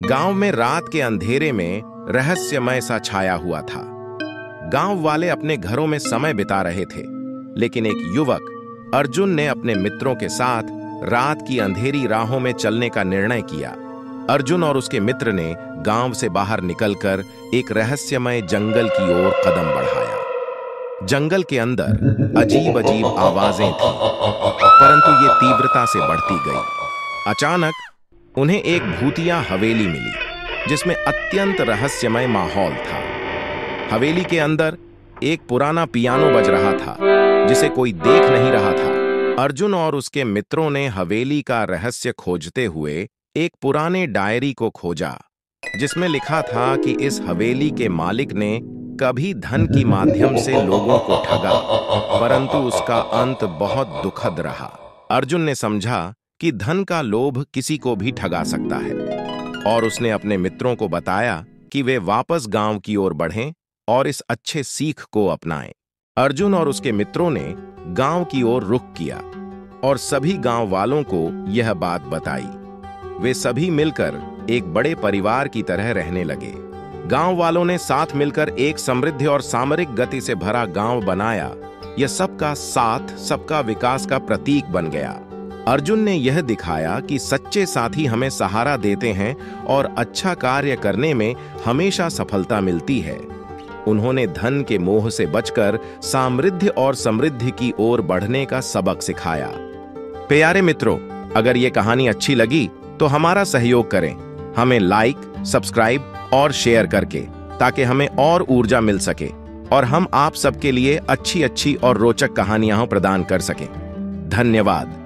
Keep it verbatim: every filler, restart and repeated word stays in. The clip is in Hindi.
गांव में रात के अंधेरे में रहस्यमय सा छाया हुआ था। गांव वाले अपने घरों में समय बिता रहे थे, लेकिन एक युवक अर्जुन ने अपने मित्रों के साथ रात की अंधेरी राहों में चलने का निर्णय किया। अर्जुन और उसके मित्र ने गांव से बाहर निकलकर एक रहस्यमय जंगल की ओर कदम बढ़ाया। जंगल के अंदर अजीब अजीब आवाजें थीं, परंतु ये तीव्रता से बढ़ती गई। अचानक उन्हें एक भूतिया हवेली मिली, जिसमें अत्यंत रहस्यमय माहौल था। हवेली के अंदर एक पुराना पियानो बज रहा था, जिसे कोई देख नहीं रहा था। अर्जुन और उसके मित्रों ने हवेली का रहस्य खोजते हुए एक पुराने डायरी को खोजा, जिसमें लिखा था कि इस हवेली के मालिक ने कभी धन की माध्यम से लोगों को ठगा, परंतु उसका अंत बहुत दुखद रहा। अर्जुन ने समझा कि धन का लोभ किसी को भी ठगा सकता है, और उसने अपने मित्रों को बताया कि वे वापस गांव की ओर बढ़ें और इस अच्छे सीख को अपनाएं। अर्जुन और उसके मित्रों ने गांव की ओर रुख किया और सभी गांव वालों को यह बात बताई। वे सभी मिलकर एक बड़े परिवार की तरह रहने लगे। गांव वालों ने साथ मिलकर एक समृद्ध और सामरिक गति से भरा गांव बनाया। यह सबका साथ सबका विकास का प्रतीक बन गया। अर्जुन ने यह दिखाया कि सच्चे साथी हमें सहारा देते हैं और अच्छा कार्य करने में हमेशा सफलता मिलती है। उन्होंने धन के मोह से बचकर सामृद्धि और समृद्धि की ओर बढ़ने का सबक सिखाया। प्यारे मित्रों, अगर ये कहानी अच्छी लगी तो हमारा सहयोग करें, हमें लाइक, सब्सक्राइब और शेयर करके, ताकि हमें और ऊर्जा मिल सके और हम आप सबके लिए अच्छी अच्छी और रोचक कहानियां प्रदान कर सकें। धन्यवाद।